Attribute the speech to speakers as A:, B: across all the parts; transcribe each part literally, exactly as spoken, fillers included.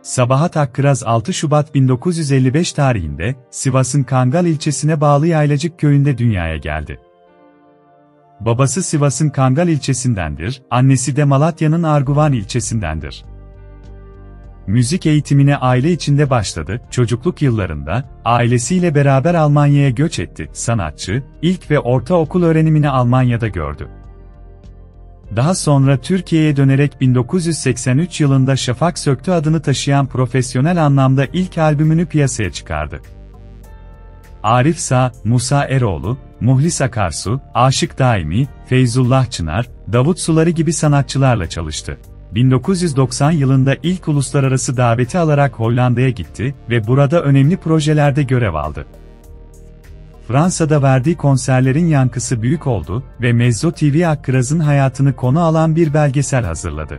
A: Sabahat Akkiraz altı Şubat bin dokuz yüz elli beş tarihinde Sivas'ın Kangal ilçesine bağlı Yaylacık köyünde dünyaya geldi. Babası Sivas'ın Kangal ilçesindendir, annesi de Malatya'nın Arguvan ilçesindendir. Müzik eğitimine aile içinde başladı, çocukluk yıllarında ailesiyle beraber Almanya'ya göç etti. Sanatçı, ilk ve ortaokul öğrenimini Almanya'da gördü. Daha sonra Türkiye'ye dönerek bin dokuz yüz seksen üç yılında Şafak Söktü adını taşıyan profesyonel anlamda ilk albümünü piyasaya çıkardı. Arif Sağ, Musa Eroğlu, Muhlis Akarsu, Aşık Daimi, Feyzullah Çınar, Davut Suları gibi sanatçılarla çalıştı. bin dokuz yüz doksan yılında ilk uluslararası daveti alarak Hollanda'ya gitti ve burada önemli projelerde görev aldı. Fransa'da verdiği konserlerin yankısı büyük oldu ve Mezzo T V Akkiraz'ın hayatını konu alan bir belgesel hazırladı.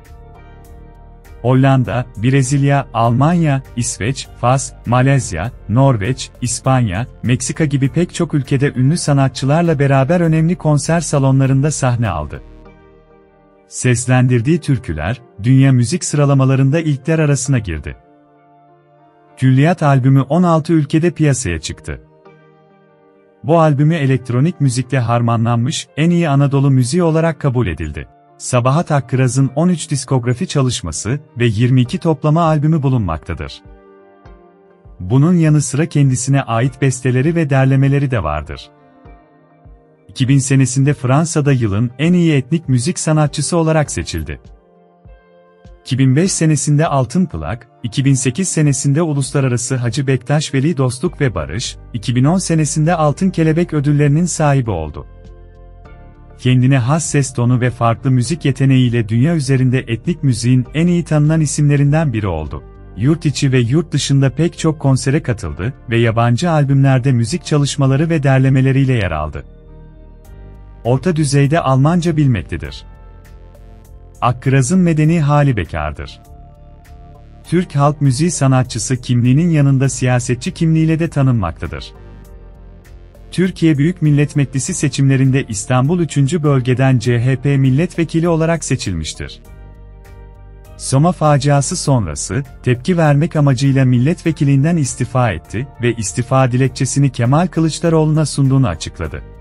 A: Hollanda, Brezilya, Almanya, İsveç, Fas, Malezya, Norveç, İspanya, Meksika gibi pek çok ülkede ünlü sanatçılarla beraber önemli konser salonlarında sahne aldı. Seslendirdiği türküler, dünya müzik sıralamalarında ilkler arasına girdi. Külliyat albümü on altı ülkede piyasaya çıktı. Bu albümü elektronik müzikle harmanlanmış en iyi Anadolu müziği olarak kabul edildi. Sabahat Akkiraz'ın on üç diskografi çalışması ve yirmi iki toplama albümü bulunmaktadır. Bunun yanı sıra kendisine ait besteleri ve derlemeleri de vardır. iki bin senesinde Fransa'da yılın en iyi etnik müzik sanatçısı olarak seçildi. iki bin beş senesinde Altın Plak, iki bin sekiz senesinde Uluslararası Hacı Bektaş Veli Dostluk ve Barış, iki bin on senesinde Altın Kelebek ödüllerinin sahibi oldu. Kendine has ses tonu ve farklı müzik yeteneğiyle dünya üzerinde etnik müziğin en iyi tanınan isimlerinden biri oldu. Yurt içi ve yurt dışında pek çok konsere katıldı ve yabancı albümlerde müzik çalışmaları ve derlemeleriyle yer aldı. Orta düzeyde Almanca bilmektedir. Akkiraz'ın medeni hali bekardır. Türk halk müziği sanatçısı kimliğinin yanında siyasetçi kimliğiyle de tanınmaktadır. Türkiye Büyük Millet Meclisi seçimlerinde İstanbul üçüncü Bölgeden C H P milletvekili olarak seçilmiştir. Soma faciası sonrası, tepki vermek amacıyla milletvekilinden istifa etti ve istifa dilekçesini Kemal Kılıçdaroğlu'na sunduğunu açıkladı.